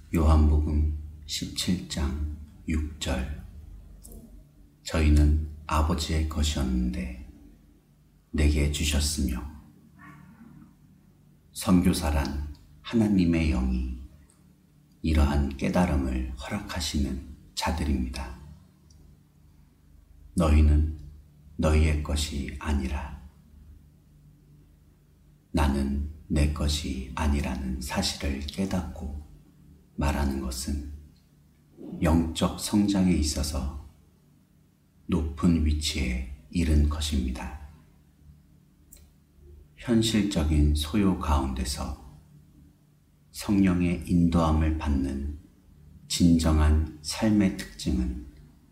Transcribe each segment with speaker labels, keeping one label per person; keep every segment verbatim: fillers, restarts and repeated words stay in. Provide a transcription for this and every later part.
Speaker 1: 요한복음 십칠 장 육 절. 저희는 아버지의 것이었는데 내게 주셨으며. 선교사란 하나님의 영이 이러한 깨달음을 허락하시는 자들입니다. 너희는 너희의 것이 아니라 나는 내 것이 아니라는 사실을 깨닫고 말하는 것은 영적 성장에 있어서 높은 위치에 이른 것입니다. 현실적인 소요 가운데서 성령의 인도함을 받는 진정한 삶의 특징은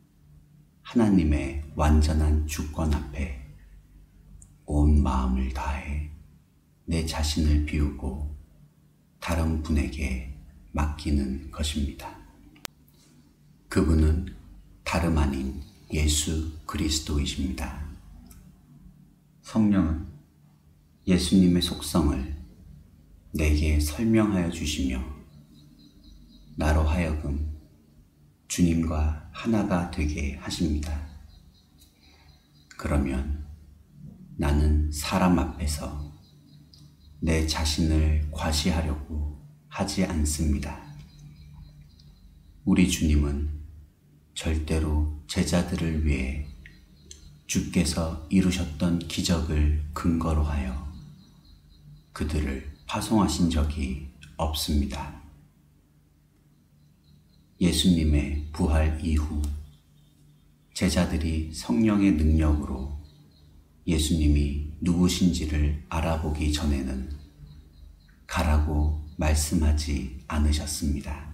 Speaker 1: 하나님의 완전한 주권 앞에 온 마음을 다해 내 자신을 비우고 다른 분에게 맡기는 것입니다. 그분은 다름 아닌 예수 그리스도이십니다. 성령은 예수님의 속성을 내게 설명하여 주시며 나로 하여금 주님과 하나가 되게 하십니다. 그러면 나는 사람 앞에서 내 자신을 과시하려고 하지 않습니다. 우리 주님은 절대로 제자들을 위해 주께서 이루셨던 기적을 근거로 하여 그들을 파송하신 적이 없습니다. 예수님의 부활 이후 제자들이 성령의 능력으로 예수님이 누구신지를 알아보기 전에는 가라고 말씀하지 않으셨습니다.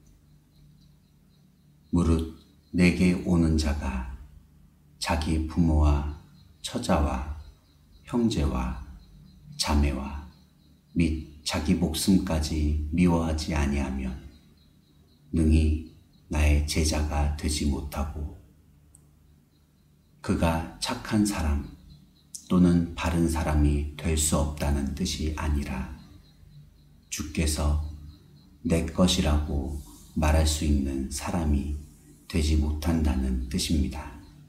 Speaker 1: 무릇 내게 오는 자가 자기 부모와 처자와 형제와 자매와 및 자기 목숨까지 미워하지 아니하면 능히 나의 제자가 되지 못하고, 그가 착한 사람 또는 바른 사람이 될 수 없다는 뜻이 아니라 주께서 내 것이라고 말할 수 있는 사람이 되지 못한다는 뜻입니다.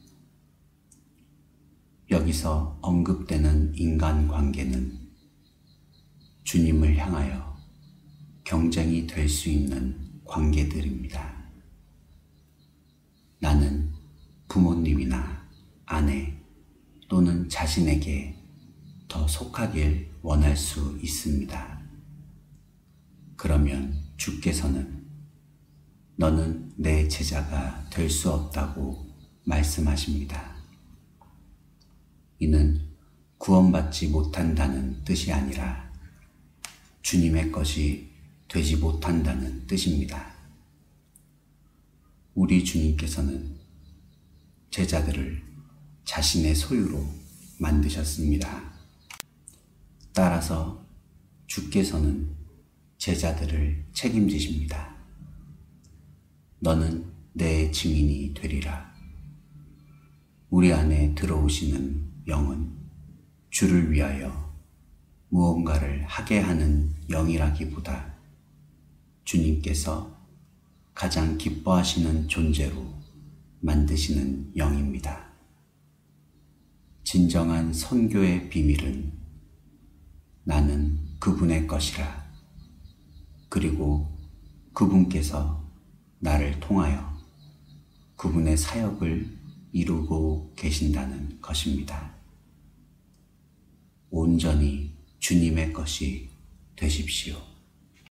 Speaker 1: 여기서 언급되는 인간관계는 주님을 향하여 경쟁이 될 수 있는 관계들입니다. 나는 부모님이나 아내 또는 자신에게 더 속하길 원할 수 있습니다. 그러면 주께서는 너는 내 제자가 될 수 없다고 말씀하십니다. 이는 구원받지 못한다는 뜻이 아니라 주님의 것이 되지 못한다는 뜻입니다. 우리 주님께서는 제자들을 자신의 소유로 만드셨습니다. 따라서 주께서는 제자들을 책임지십니다. 너는 내 증인이 되리라. 우리 안에 들어오시는 영은 주를 위하여 무언가를 하게 하는 영이라기보다 주님께서 가장 기뻐하시는 존재로 만드시는 영입니다. 진정한 선교의 비밀은 나는 그분의 것이라, 그리고 그분께서 나를 통하여 그분의 사역을 이루고 계신다는 것입니다. 온전히 주님의 것이 되십시오.